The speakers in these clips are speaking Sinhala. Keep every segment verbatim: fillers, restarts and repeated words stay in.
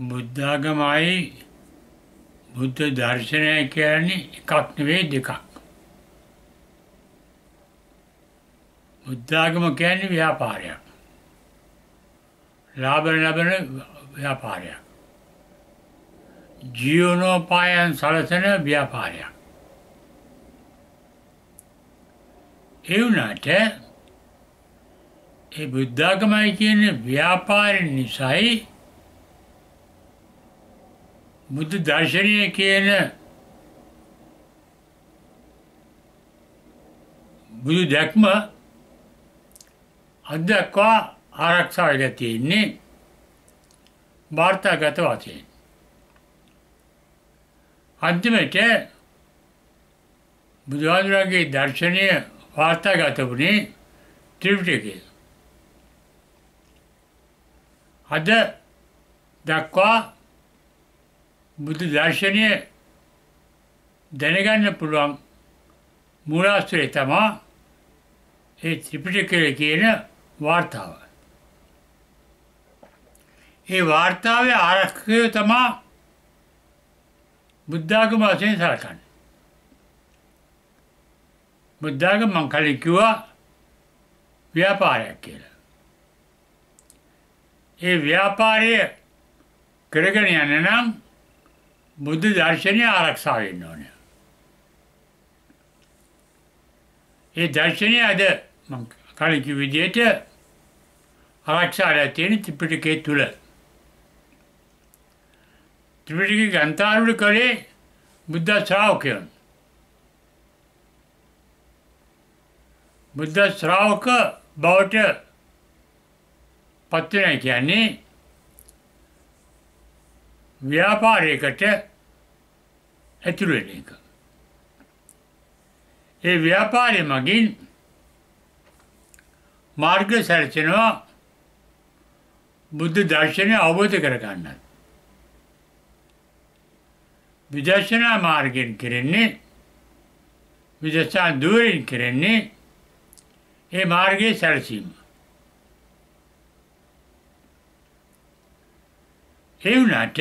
බුද්ධාගමයි බුද්ධ දර්ශනය කියන්නේ එකක් නෙවෙයි දෙකක්. බුද්ධාගම කියන්නේ ව්‍යාපාරයක්. ලාභ ලබන ව්‍යාපාරයක්. ජීවනෝපායන් සලසන ව්‍යාපාරයක්. ඒ වුණාට ඒ බුද්ධාගමයි කියන ව්‍යාපාරය නිසායි බුද්ධ දර්ශනය කියන බුදු දැක්ම අද දක්වා ආරක්ෂා වෙලා තියෙන්නේ වාර්තාගත වශයෙන්. අන්තිමට බුදුහාමුදුරන්ගේ දර්ශනය වාර්තාගත වුණේ ත්‍රිපිටකයේ. අද දක්වා බුදු දර්ශනය දැනගන්න පුළුවන් මූලාශ්‍රය තමයි ඒ ත්‍රිපිටකයේ කියන වාර්තාව. ඒ වාර්තාවේ ආරක්ෂකය තමයි බුද්ධාගම වශයෙන් සලකන්නේ. බුද්ධාගම මං කලින් කිව්වා ව්‍යාපාරයක් කියලා. ඒ ව්‍යාපාරය කරගෙන යන්න නම් බුද්ධ දර්ශනය ආරක්ෂා වෙන්න ඕනේ. ඒ දර්ශනය අද මං කලින් කිව්ව විදිහට ආරක්ෂාලා තියෙන ත්‍රිපිටකයේ තුල. ත්‍රිපිටකයේ ග්‍රන්ථාරූඪ කලේ බුද්ධ ශ්‍රාවකයන්. බුද්ධ ශ්‍රාවක බවට පත් වෙනවා කියන්නේ ව්‍යාපාරයකට ඇතුළු වෙන එක. ඒ ව්‍යාපාරය මගින් මාර්ග සැලසෙනවා බුද්ධ දර්ශනය අවබෝධ කරගන්නත්. විදර්ශනා මාර්ගයෙන් කෙරෙන්නේ විදර්ශනා ධුරයෙන් කෙරෙන්නේ ඒ මාර්ගයේ සැලසීම. ඒ වුණාට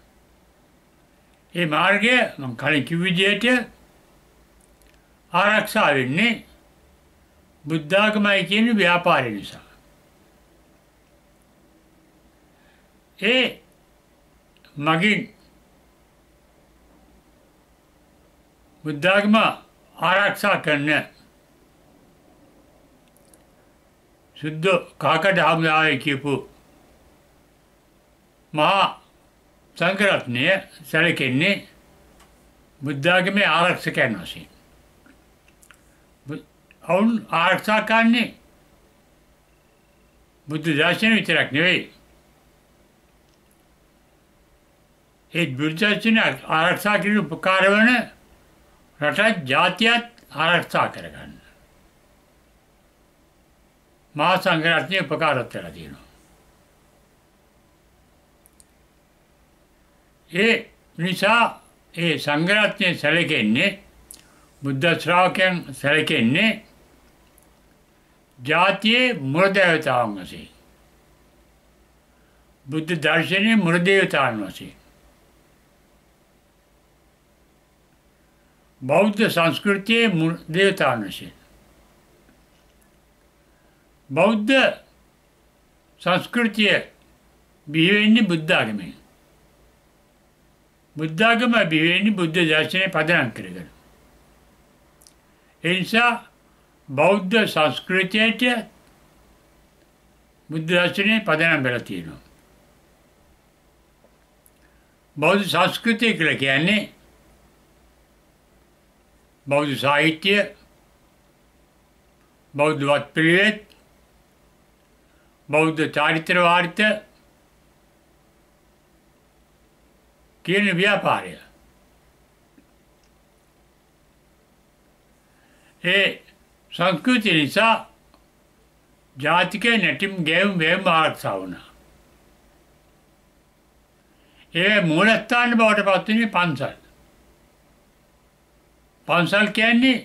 ඒ මාර්ගය මම කලින් කිව්ව විදිහට ආරක්ෂා වෙන්නේ බුද්ධාගමයි කියන ව්‍යාපාරය නිසා. ඒ මගින් බුද්ධාගම ආරක්ෂා කරන සුද්ධ කාකඩ හමුදාවේ කියපු මහා සංඝරත්නය සැලකෙන්නේ බුද්ධාගමේ ආරක්ෂකයන් වශයෙන්. ඔවුන් ආරක්ෂා කරන්නේ බුද්ධ දර්ශනය විතරක් නෙවෙයි. ඒ බුද්ධ දර්ශනය ආරක්ෂා කිරීම උපකාර වන රටත් ජාතියත් ආරක්ෂා කරගන්න. මහා සංඝරත්නය උපකාරත් වෙලා තියෙනවා. ඒ නිසා ඒ සංඝරත්නය සැලකෙන්නේ බුද්ධ ශ්‍රාවකයන් සැලකෙන්නේ ජාතියේ මුලදේවතාවන් වශයෙන්. බුද්ධ දර්ශනයේ මුලදේවතාවන් වශයෙන්. බෞද්ධ සංස්කෘතියේ මුලදේවතාවන් වශයෙන්. බෞද්ධ සංස්කෘතිය බිහි වෙන්නේ බුද්ධාගමෙන්. බුද්ධාගම බිහි වෙන්නේ බුද්ධ දර්ශනය පදනම් කරගෙන. ඒ නිසා බෞද්ධ සංස්කෘතියට බුද්ධ දර්ශනය පදනම් වෙලා තියෙනවා. බෞද්ධ සංස්කෘතිය කියලා කියන්නේ බෞද්ධ සාහිත්‍ය, බෞද්ධ වත්පිළිවෙත්, බෞද්ධ චාරිත්‍ර වාරිත්‍ර කියන ව්‍යාපාරය. ඒ සංස්කෘතිය නිසා ජාතික නැටිම් ගැයුම් වැයුම් ආරක්ෂා වුණා. ඒ මූලස්ථාන බවට පත් වුණේ පන්සල්. පන්සල් කියන්නේ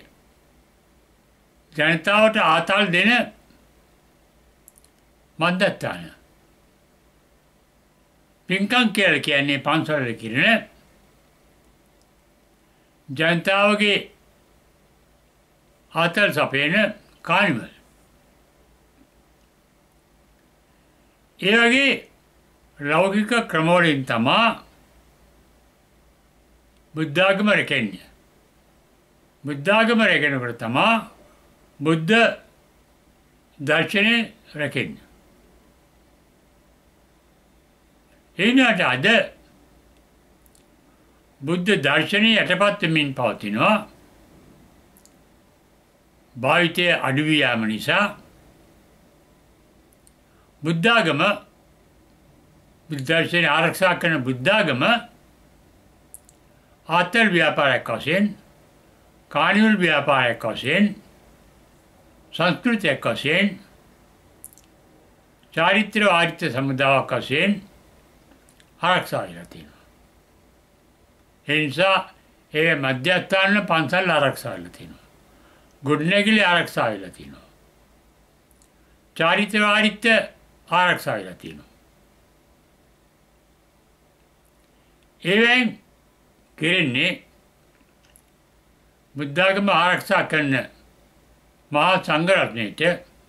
ජනතාවට ආතල් දෙන මන්දස්ථාන. පින්කම් කියලා කියන්නේ පන්සල් කිරණ ජනතාවගේ ආතල් සපයන කාර්යවල. ඒ වගේ ලෞකික ක්‍රමවලින් තමා බුද්ධාගම රැකෙන්නේ. බුද්ධාගම රැකෙනකොට තමා බුද්ධ දර්ශනය රැකෙන්නේ. එයිනාට අද බුද්ධ දර්ශනය යටපත් වෙමින් පවතිනවා. භාවිතය අඩු වී යාම නිසා බුද්ධාගම බුද්ධ දර්ශනය ආරක්ෂා කරන බුද්ධාගම ආතල් ව්‍යාපාරයක් වශයෙන්, කානිවල් ව්‍යාපාරයක් වශයෙන්, සංස්කෘතියක් වශයෙන්, චාරිත්‍ර වාරිත්‍ර සමුදායක් වශයෙන් ආරක්ෂා වෙලා තියෙනවා. ඒ නිසා ඒ මධ්‍යස්ථාන පන්සල් ආරක්ෂා වෙලා තියෙනවා. ගොඩනැගිලි ආරක්ෂා වෙලා තියෙනවා. චාරිත්‍ර වාරිත්‍ර ආරක්ෂා වෙලා තියෙනවා. ඒවෙන් කෙරෙන්නේ බුද්ධාගම ආරක්ෂා කරන මහා සංඝරත්නයට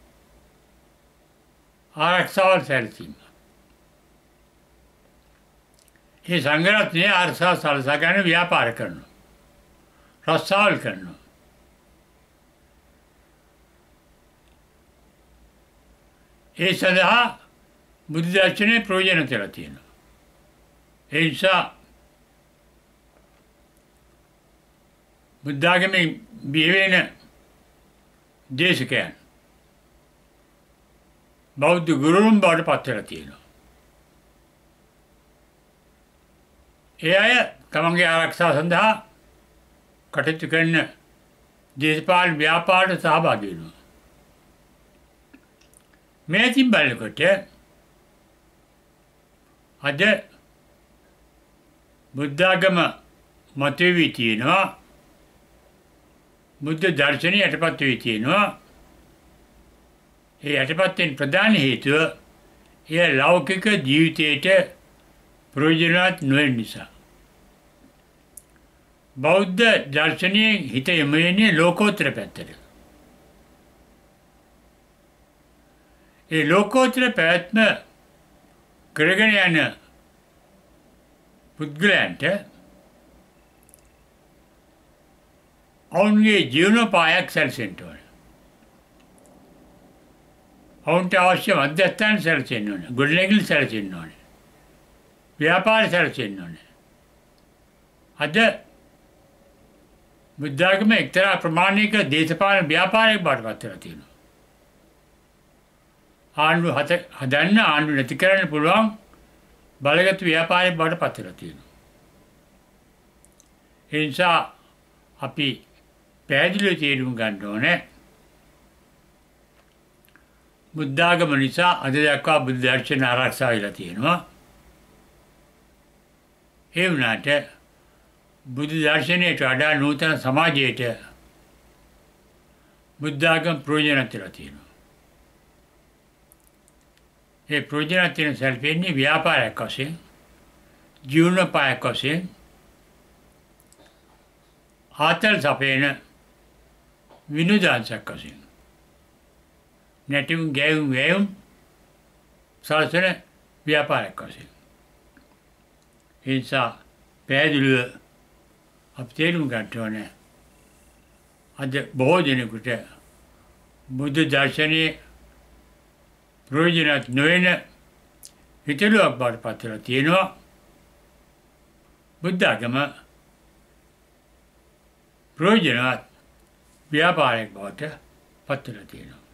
ආරක්ෂාවල් සැලසීම. ඒ සංඝරත්නය ආරක්ෂාව සලසා ගන්න ව්‍යාපාර කරනවා. රස්සාවල් කරනවා. ඒ සඳහා බුද්ධ දර්ශනයේ ප්‍රයෝජන කියලා තියෙනවා. ඒ නිසා බුද්ධාගමේ බිහි වෙන දේශකයන් බෞද්ධ ගුරුන් බවට පත් වෙලා තියෙනවා. ඒ අය තමන්ගේ ආරක්ෂාව සඳහා කටයුතු කරන දේශපාලන ව්‍යාපාරයට සහභාගී වෙනවා. මේ අතින් බලනකොට අද බුද්ධාගම මතුවී තියෙනවා. බුද්ධ දර්ශනය යටපත් වී තියෙනවා. ඒ යටපත් වෙන ප්‍රධාන හේතුව එය ලෞකික ජීවිතයට ප්‍රයෝජනවත් නොවන නිසා. බෞද්ධ දර්ශනයේ හිත යොමු වෙන්නේ ලෝකෝත්තර පැත්තට. ඒ ලෝකෝත්තර පැවැත්ම කරගෙන යන පුද්ගලයන්ට ඔවුන්ගේ ජීවනෝපායක් සැලසෙන්න ඕන. ඔවුන්ට අවශ්‍ය මධ්‍යස්ථාන සැලසෙන්න ඕන. ගොඩනැගිලි සැලසෙන්න ඕන. ව්‍යාපාර සැලසෙන්න ඕන. අද බුද්ධාගම එක්තරා ප්‍රමාණයක දේශපාලන ව්‍යාපාරයක් බවට පත් වෙලා තියෙනවා. ආණ්ඩුව හදන්න ආණ්ඩුව නැති කරන්න පුළුවන් බලගත් ව්‍යාපාරයක් බවට පත් වෙලා තියෙනවා. ඒ නිසා අපි පැහැදිලිව තේරුම් ගන්න ඕනේ බුද්ධාගම නිසා අද දක්වා බුද්ධ දර්ශන ආරක්ෂා වෙලා තියෙනවා. ඒ වුණාට බුද්ධ දර්ශනයට වඩා නූතන සමාජයට බුද්ධාගම ප්‍රයෝජනවත් වෙලා තියෙනවා. ඒ ප්‍රයෝජනවත් වෙන සැලපෙන්නේ ව්‍යාපාරයක් වශයෙන්, ජීවනෝපායක් වශයෙන්, ආතල් සපයන විනෝදාංශයක් වශයෙන්, නැටුම් ගැයුම් වැයුම් සලසන ව්‍යාපාරයක් වශයෙන්. ඒ නිසා පැහැදිලිව අපි තේරුම් ගන්න ඕනේ අද බොහෝ දෙනෙකුට බුද්ධ දර්ශනයේ ප්‍රයෝජනවත් නොවන හිතලුවක් බවට පත් වෙලා තියෙනවා. බුද්ධාගම ප්‍රයෝජනවත් ව්‍යාපාරයක් බවට පත් වෙලා තියෙනවා.